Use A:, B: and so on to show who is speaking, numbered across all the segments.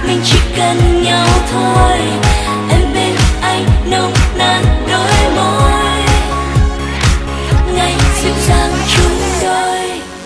A: mình chỉ cần nhau thôi. Em bên anh nồng nàn đôi môi, ngày dịu dàng chung đôi.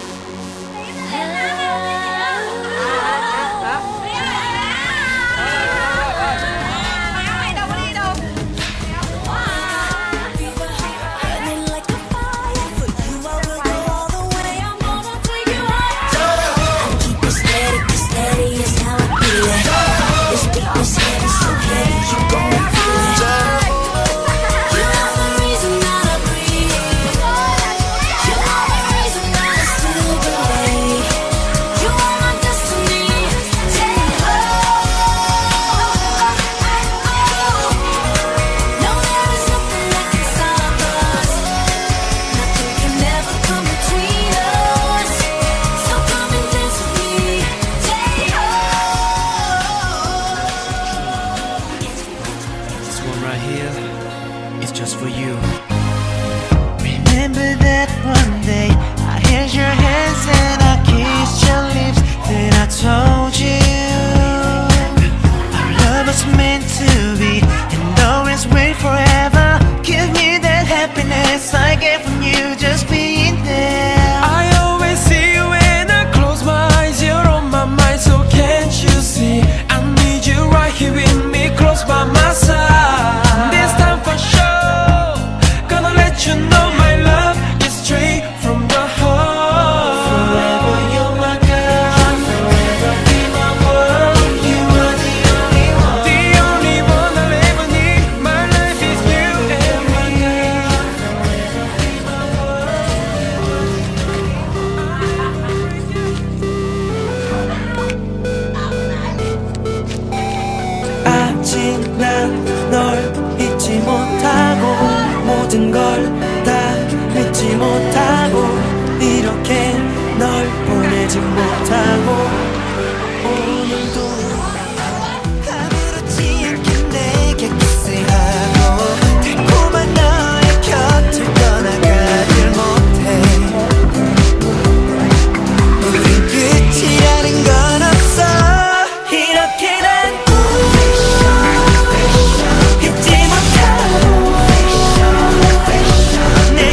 B: Right here, it's just for you.
C: Remember that one day I held your hands and I kissed your lips. Then I told you our love was meant to be and always wait forever. Give me that happiness I get from you just being there.
D: I always see you when I close my eyes. You're on my mind, so can't you see? I need you right here with me, close by my side. You know my love is straight from the heart.
C: Forever you're my girl, forever be my world. You are the only one,
D: the only one I'll ever need. My life is you and my girl. Forever be my
C: world. 아직 난 널 잊지 못하고 모든 걸 다 믿지 못하고 이렇게 널 보내지 못하고 오늘도 아무렇지 않게 내게 키스하고 달콤한 너의 곁을 떠나가질 못해. 우린 끝이라는 건 없어. 이렇게 난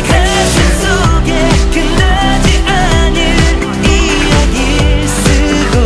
C: 쓰고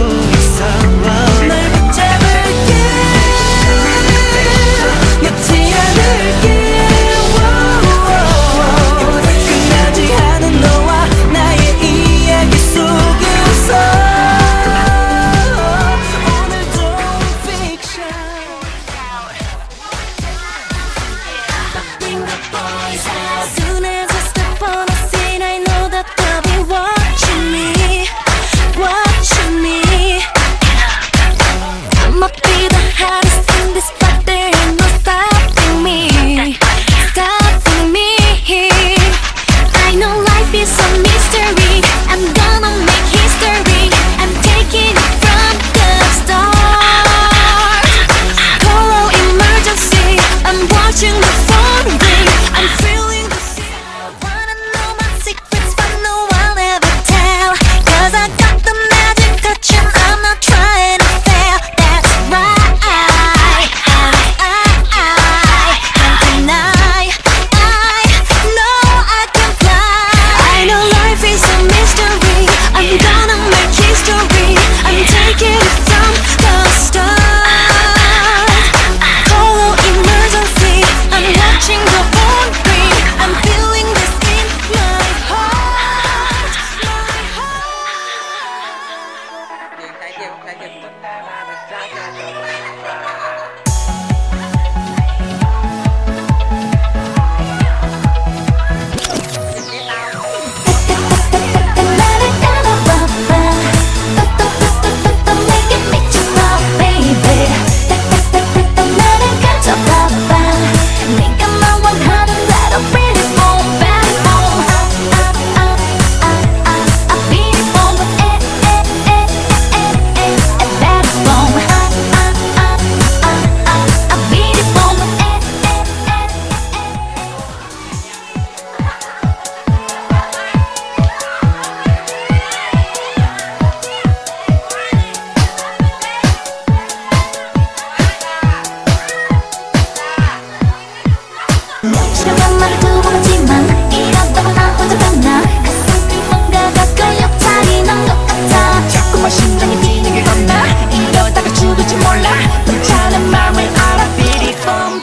A: 말을 두고 봤지만 이러다가 나 혼자 봤나 가슴이 뭔가가 끌려 차이 난 것 같아
C: 자꾸만 심장이 뛰는 게 겁나 이러다가 죽을지 몰라 불타는 마음을 알아 Beat it boom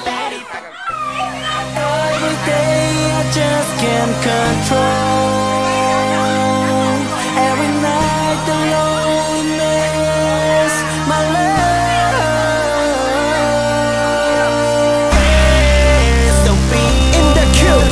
C: Every day I just can't control Every night the loneliness My love So be in the queue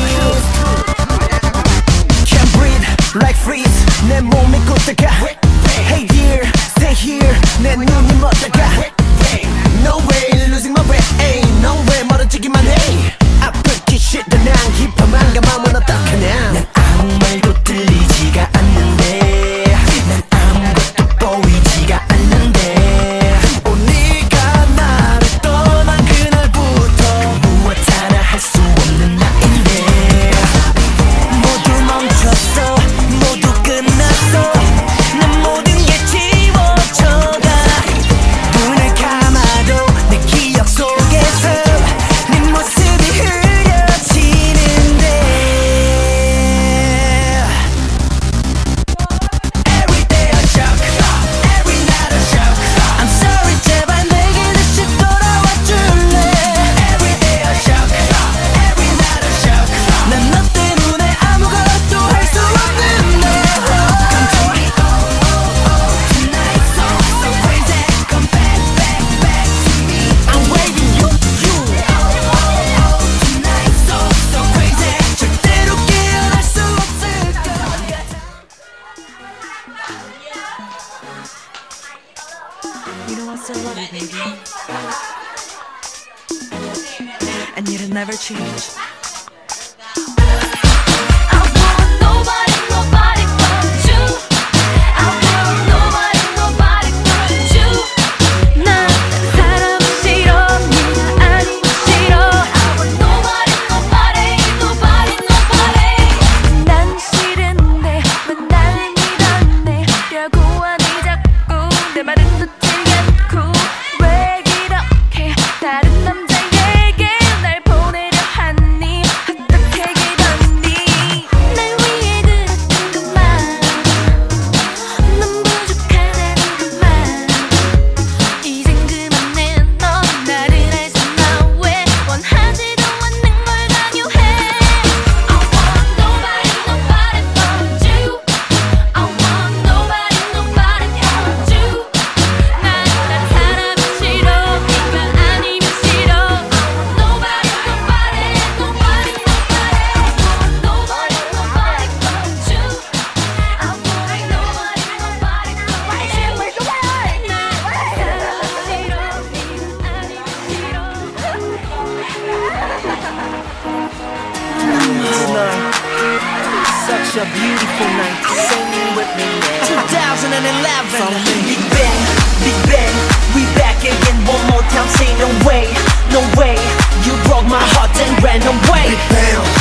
C: Can't breathe like freeze 내 몸이 굳다가 Hey dear stay here 내 눈이 멎다가 No way losing my way No way 멀어지기만 해 아프기 싫다 난 깊어만 감하면 어떡하냐 난 아무 말도 들리지가 않는데 난 아무것도 보이지가 않는데 네가 나를 떠난 그날부터 무엇 하나 할 수 없는 나인데 모두 멈췄어 모두 끝났어 내 모든 게 지워져가 눈을 감아도 내 기억 속에서 네 모습이 흐려지는데 Every day I shock Every night I shock I'm sorry 제발 내게 다시 돌아와 줄래 Every day I shock Every night I shock 난 너 때문에 아무것도 할 수 없는데 Come to me tonight so crazy Come back to me I'm waiting you Tonight so crazy 절대로 깨어날 수 없을 것 같아 You know I still love you baby And it'll never change
A: I want nobody, nobody but you. I want nobody, nobody but you. 난 사람은 싫어, 네가 아니면 싫어. I want nobody, nobody, nobody, nobody. 난 싫은데 왜 나를 밀어내려고 하니 자꾸 내 말은 듣지 않고 왜 이렇게 다른 남자에게 날 보내려 하니 어떻게 그러니 날 위해 그랬던 그만 넌 부족하다는 그만 이젠 그만해 넌 나를 알잖아 왜 원하지도 않는 걸 강요해 I want nobody nobody but you I want nobody nobody but you 난 다른 사람이 싫어 네가 아니면 싫어 I want nobody nobody nobody nobody nobody nobody but you I want nobody nobody but you 난
C: Tonight, such a beautiful night. Sing with me now. 2011. From the Big Bang, we back again one more time. Say no way, no way. You broke my heart and ran away. Big Bang.